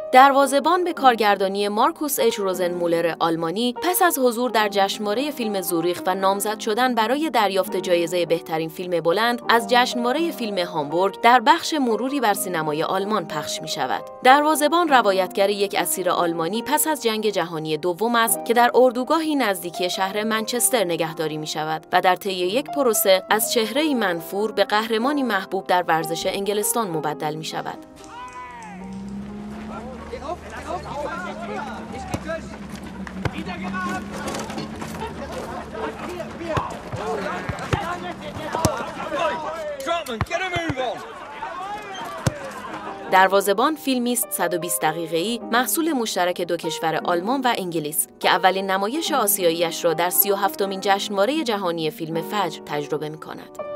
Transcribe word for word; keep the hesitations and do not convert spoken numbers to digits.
دروازه‌بان به کارگردانی مارکوس اچ روزنمولر آلمانی پس از حضور در جشنواره فیلم زوریخ و نامزد شدن برای دریافت جایزه بهترین فیلم بلند از جشنواره فیلم هامبورگ در بخش مروری بر سینمای آلمان پخش می‌شود. دروازه‌بان روایتگر یک اسیر آلمانی پس از جنگ جهانی دوم است که در اردوگاهی نزدیکی شهر منچستر نگهداری می‌شود و در طی یک پروسه از چهره‌ای منفور به قهرمانی محبوب در ورزش انگلستان مبدل می‌شود. دروازه‌بان فیلمی است صد و بیست دقیقه‌ای محصول مشترک دو کشور آلمان و انگلیس که اولین نمایش آسیایی‌اش را در سی و هفتمین جشنواره جهانی فیلم فجر تجربه می‌کند.